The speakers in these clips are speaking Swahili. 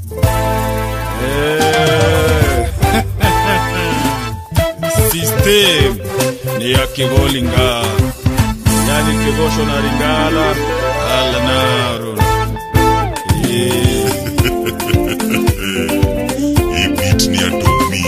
System ni ya kigolinga, yani kigosho na ringala ala naro. Beat ni ya Domi.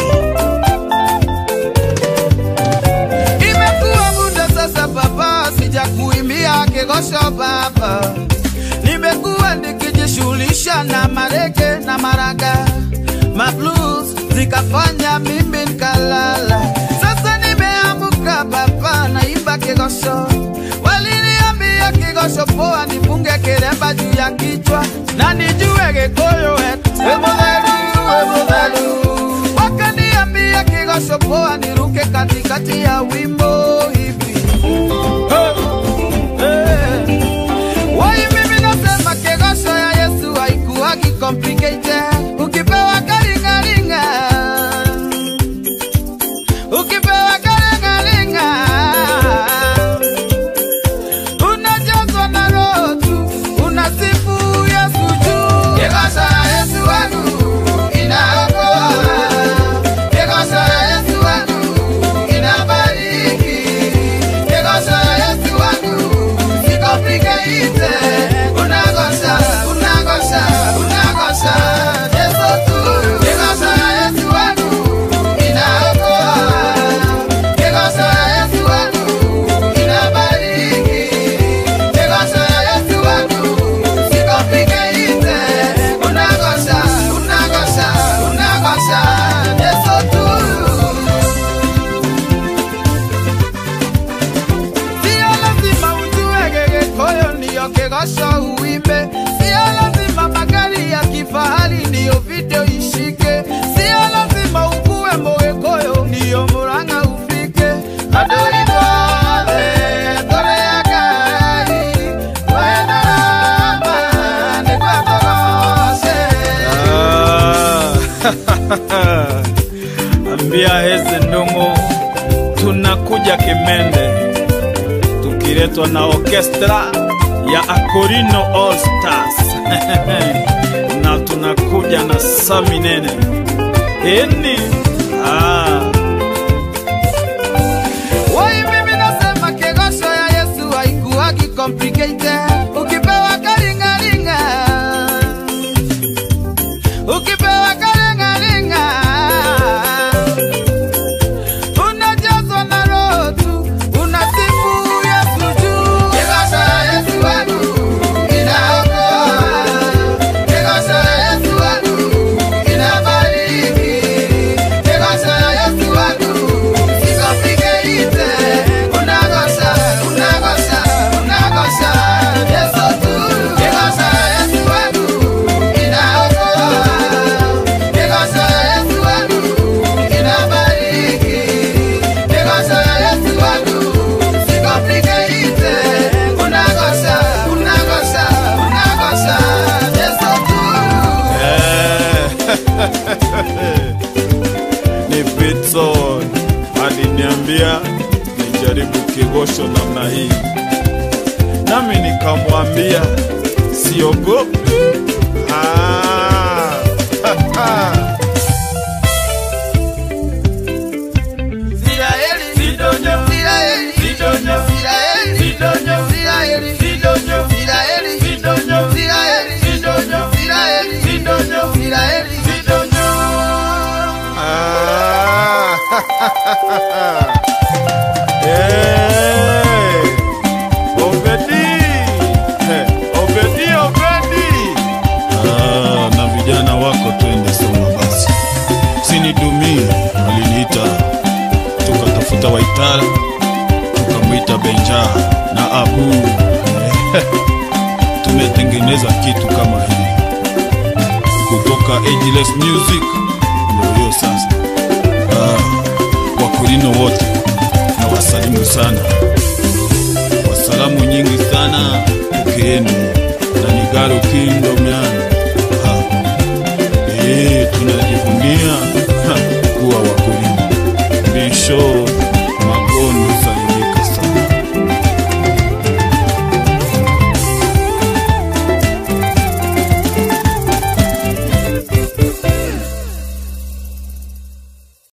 Imekuwa muda sasa baba, sijakuimbia kigosho baba. Nimekuwa nikijishughulisha na marege na maraga, mablues zikafanya mimi nikalala. Sasa nimeamuka baba, naimba kigosho. Waliniambia kigosho poa, nifunge kilemba juu ya kichwa na nijue Gikuyu wetu Emuthelu. Wakaniambia kigosho poa, niruke katikati ya wimbo hivi. Wai mimi nasema kigosho ya Yesu haikuwagi complicated. Ukipewa karingaringa, ukipewa karingaringa, unajazwa na roho tu, unasifu Yesu juu. Kigosho ya Yesu wangu inaokoa, kigosho ya Yesu wangu inabariki, kigosho ya Yesu wangu si complicated. Unagosha, unagosha, unagosha Yesu tu. Kigosho ya Yesu wangu inaokoa, kigosho ya Yesu wangu inabariki, kigosho ya Yesu wangu si complicated. Unagosha, unagosha, unagosha Yesu tu. Sio lazima ujue Gikuyu ndiyo kigosho uimbe. Sio lazima magari ya kifahari ndiyo video ishike. Sio lazima ukuwe Mugikuyu ndiyo Murang'a ufike. Adui pole, tore ya gari, wena ramba, nikwe togose. Ambia heze ndungu, tunakuja Kimende tukiletwa na orchestra ya Akorino All Stars. Na tunakuja na Sami Nene. Wai mimi nasema kigosho ya Yesu haikuwagi complicated. Ukipewa karingaringa, ukipewa karingaringa, unajazwa na roho tu, unasifu Yesu juu. Kigosho ya Yesu wangu inaokoa, kigosho ya Yesu wangu inabariki, kigosho ya Yesu wangu si complicated. Unagosha, unagosha, unagosha Yesu tu. Kigosho ya Yesu wangu inaokoa, kigosho ya Yesu wangu inabariki, kigosho ya Yesu wangu si complicated. Unagosha, unagosha, unagosha Yesu tu. Ni Pitson aliniambia nijaribu kigosho namna hii, nami nikamwambia siogopi. Ziraeli, Zidonyo, Ziraeli, Zidonyo, Ziraeli, Zidonyo, Ziraeli, Zidonyo, Ziraeli, Zidonyo, Ziraeli, Zidonyo, Ziraeli, Zidonyo, Ziraeli, Zidonyo. Na vijana wako twende soma basi. Sinidumie waliniita, tukatafuta Waitara, tukamwita Benja na Abu. Tumetengeneza kitu kama hii kutoka Ageless Music. Ndio hiyo sasa. Wakulino wote na wasalimu sana, wasalamu nyingi sana ukieni na Nigaro Kingdom yani.